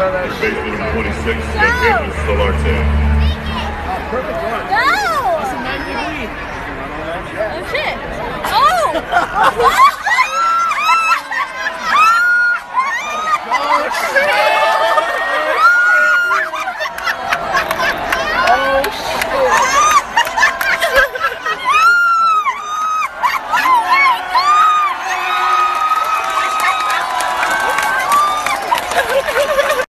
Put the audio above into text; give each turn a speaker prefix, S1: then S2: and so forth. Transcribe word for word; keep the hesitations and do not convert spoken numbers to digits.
S1: Your baseman number twenty-six, Anthony Solarte.
S2: Oh, perfect run.
S3: Go!
S2: That's a nine game lead.
S3: Oh shit! Oh!
S2: Oh, shit!